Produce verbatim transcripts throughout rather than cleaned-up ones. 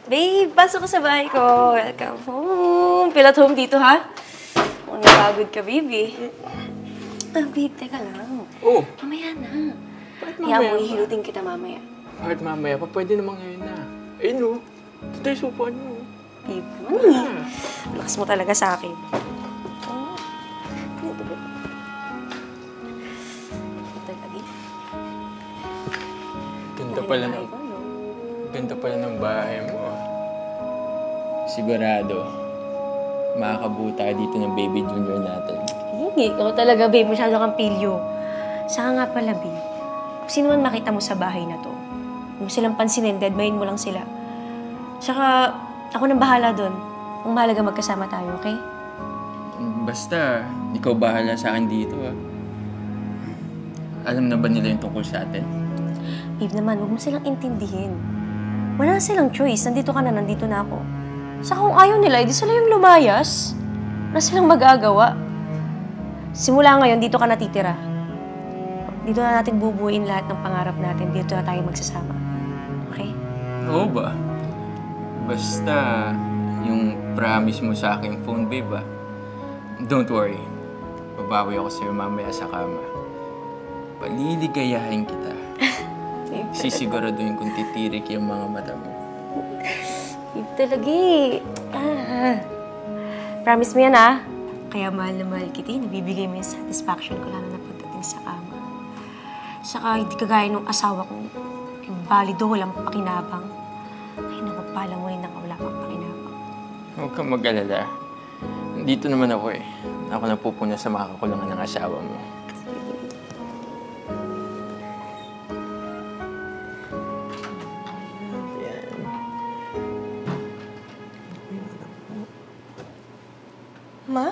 Babe, pasok ka sa bahay ko. Welcome home. Feel at home dito, ha? Kung napagod ka, baby. Ah, babe, teka lang. Oh. Mamaya na. Bakit Kaya mamaya? mo, ihilutin kita mamaya. Bakit mamaya pa? Pwede naman ngayon na. Ayun o. Ito tayo supuan mo. Babe, hmm. Lakas mo talaga sa akin. Oh. Ito, babe. Ito, lagi. Ganda pala ng... Ganda pala ng bahay mo. Sigurado, makakabuta dito ng baby junior natin. Hindi, ikaw talaga, babe. Masyado kang pilyo. Saka nga pala, babe. Sino man makita mo sa bahay na to, huwag mo silang pansinin, deadmayin mo lang sila. Tsaka, ako nang bahala doon. Ang mahalaga magkasama tayo, okay? Basta, ikaw bahala sa akin dito, ah. Alam na ba nila yung tungkol sa atin? Babe naman, huwag mo silang intindihin. Wala na silang choice. Nandito ka na, nandito na ako. Saka kung ayaw nila, edi sila yung lumayas. Wala silang magagawa. Simula ngayon, dito ka natitira. Dito na natin bubuuin lahat ng pangarap natin. Dito na tayo magsasama. Okay? Oo ba? Basta, yung promise mo sa aking phone, babe, ah. Don't worry. Babawi ako sa'yo mamaya sa kama. Paliligayahin kita. Sisiguraduhin kung titirik yung mga mata mo. Babe talaga eh. Ah. Promise mo yan ah. Kaya mahal na mahal kita, nabibigay mo yung satisfaction ko lalo na pagdating sa kama. Saka hindi kagaya nung asawa kong balido, walang pakinabang. Ay naku, pala mo rin na wala pang pakinabang. Huwag kang mag-alala. Dito naman ako eh. Ako na pupuna sa makakakulangan ng asawa mo. Ma?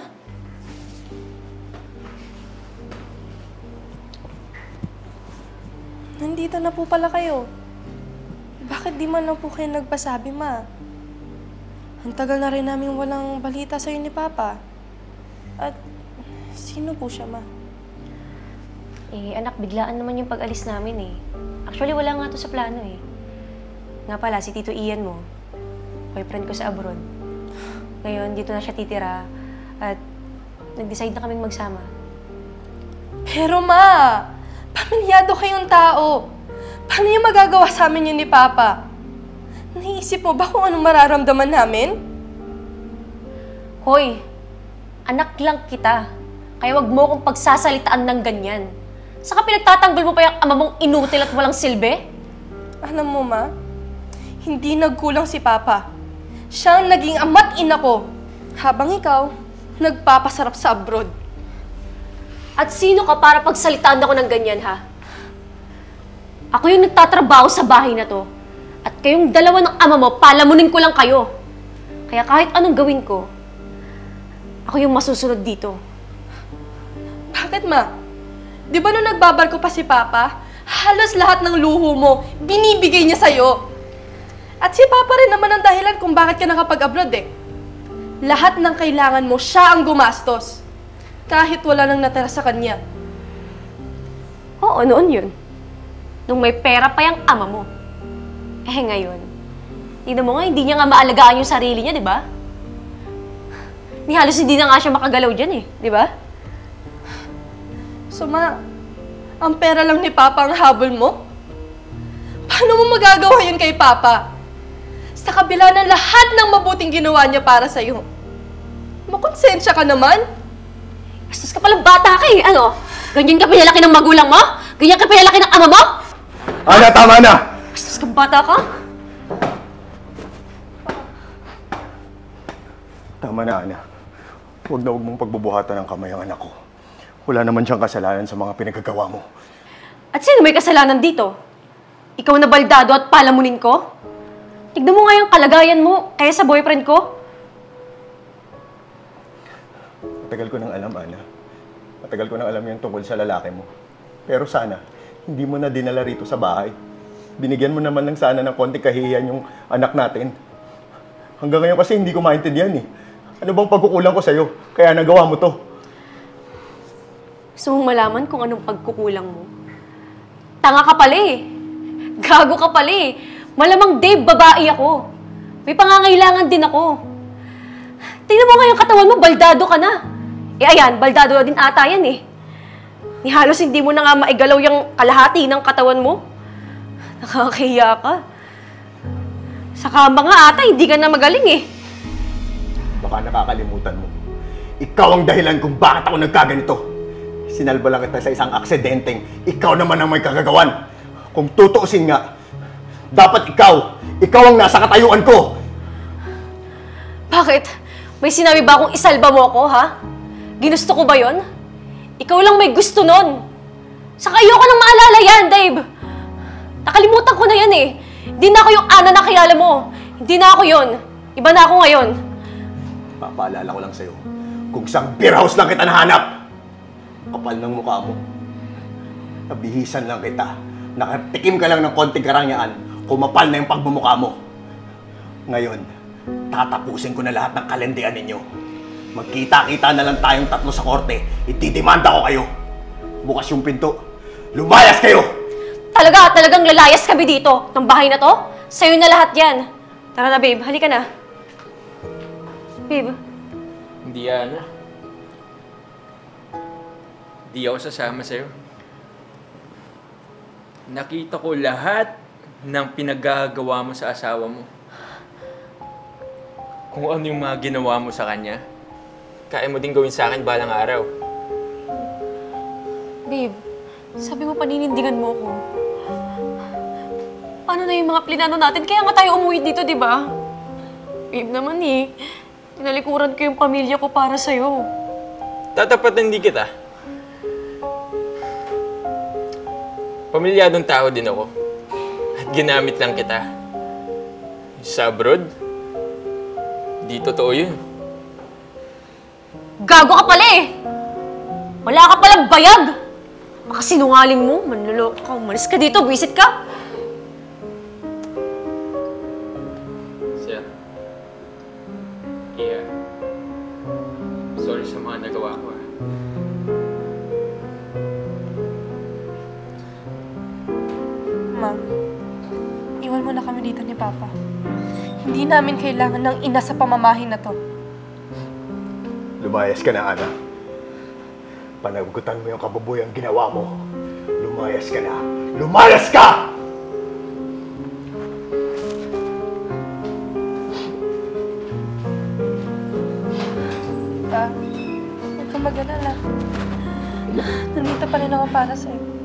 Nandito na po pala kayo. Bakit di man lang po kayo nagpasabi, Ma? Ang tagal na rin namin walang balita sa'yo ni Papa. At sino po siya, Ma? Eh, anak, biglaan naman yung pag-alis namin eh. Actually, wala nga to sa plano eh. Nga pala, si Tito Ian mo, boyfriend ko sa abroad. Ngayon, dito na siya titira. At nag-decide na kaming magsama. Pero Ma, pamilyado kayong tao. Paano yung magagawa sa amin yun ni Papa? Naisip mo ba kung anong mararamdaman namin? Hoy, anak lang kita. Kaya wag mo akong pagsasalitaan ng ganyan. Saka pinagtatanggol mo pa yung ama mong inutil at walang silbi? Alam mo, Ma, hindi nagkulang si Papa. Siya ang naging ama't ina ko. Habang ikaw, nagpapasarap sa abroad. At sino ka para pagsalitaan ako ng ganyan, ha? Ako yung nagtatrabaho sa bahay na to. At kayong dalawa ng ama mo, palamunin ko lang kayo. Kaya kahit anong gawin ko, ako yung masusunod dito. Bakit, Ma? Di ba nung nagbabarko pa si Papa, halos lahat ng luho mo, binibigay niya sa'yo. At si Papa rin naman ang dahilan kung bakit ka nakapag-abroad eh. Lahat ng kailangan mo, siya ang gumastos. Kahit wala nang natira sa kanya. Oo, noon yun. Nung may pera pa yung ama mo. Eh ngayon, tignan mo nga, hindi niya nga maalagaan yung sarili niya, di ba? Ni halos hindi na nga siya makagalaw dyan eh, di ba? So, Ma, ang pera lang ni Papa ang habol mo? Paano mo magagawa yun kay Papa? Sa kabila ng lahat ng mabuting ginawa niya para sa'yo. Makonsensya ka naman? Bastos ka palang bata ka eh, ano? Ganyan ka pinalaki ng magulang mo? Ganyan ka pinalaki ng ama mo? Ana, tama na! Bastos ka bata ka? Tama na, Ana. Huwag na huwag mong pagbubuhatan ng kamay ang anak ko. Wala naman siyang kasalanan sa mga pinagagawa mo. At sino may kasalanan dito? Ikaw na baldado at palamunin ko? Tignan mo nga yung kalagayan mo kaya sa boyfriend ko. Matagal ko nang alam, Ana. Matagal ko nang alam yung tungkol sa lalaki mo. Pero sana, hindi mo na dinala rito sa bahay. Binigyan mo naman lang sana ng konting kahihiyan yung anak natin. Hanggang ngayon kasi hindi ko maintindihan eh. Ano bang pagkukulang ko sa'yo? Kaya nagawa mo to. Gusto mong malaman kung anong pagkukulang mo? Tanga ka pala eh. Gago ka pala eh. Malamang Dave, babae ako. May pangangailangan din ako. Tingnan mo nga yung katawan mo, baldado ka na. Eh ayan, baldado din ata yan eh. Ni halos hindi mo na nga maigalaw yung kalahati ng katawan mo. Nakakahiya ka. Sa kama nga ata, hindi ka na magaling eh. Baka nakakalimutan mo. Ikaw ang dahilan kung bakit ako nagkaganito. Sinalba lang kita sa isang aksidenteng ikaw naman ang may kagagawan. Kung tutuusin nga, dapat ikaw, ikaw ang nasa katayuan ko. Bakit? May sinabi ba akong isalba mo ako, ha? Ginusto ko ba yon? Ikaw lang may gusto nun. Saka ayoko nang maalala yan, Dave. Nakalimutan ko na yan eh. Hindi na ako yung Ana na kilala mo. Hindi na ako yon. Iba na ako ngayon. Papaalala ko lang sa'yo, kung isang beer house lang kita nahanap, kapal ng mukha mo. Nabihisan lang kita. Nakatikim ka lang ng konting karangyaan, kumapal na yung pagmumukha mo. Ngayon, tatapusin ko na lahat ng kalendian ninyo. Magkita-kita na lang tayong tatlo sa korte. Itidemanda ko kayo. Bukas yung pinto. Lumayas kayo! Talaga, talagang lalayas kami dito. Ng bahay na to? Sa'yo na lahat yan. Tara na, babe. Halika na. Babe. Hindi, Ana. Hindi ako sasama sa'yo. Nakita ko lahat ng pinaggagawa mo sa asawa mo. Kung ano yung mga ginawa mo sa kanya, kaya mo din gawin sa akin balang araw. Babe, sabi mo paninindigan mo ko. Paano na yung mga plinano natin? Kaya nga tayo umuwi dito, di ba? Babe naman eh. Tinalikuran ko yung pamilya ko para sa'yo. Tatapat hindi kita. Pamilyadong tao din ako. At ginamit lang kita. Sa abroad, di totoo yun. Gago ka pala eh! Wala ka palang bayag! Makasinungaling mo, manluloko ka, umalis ka dito, visit ka! Sir. Iya. Sorry sa mga nagawa ko. ah. Ma, iwan mo na kami dito ni Papa. Hindi namin kailangan ng ina sa pamamahin na to. Lumayas ka na, Ana. Panagutan mo yung kababuyang ginawa mo. Lumayas ka na. Lumayas ka! Pa, huwag kang mag-alala. Nandito pa rin ako para sa'yo.